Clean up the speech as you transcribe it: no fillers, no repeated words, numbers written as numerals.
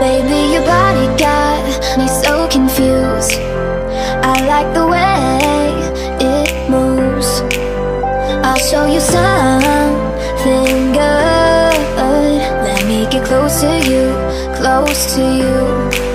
Baby, your body got me so confused. I like the way it moves. I'll show you something good. Let me get close to you, close to you.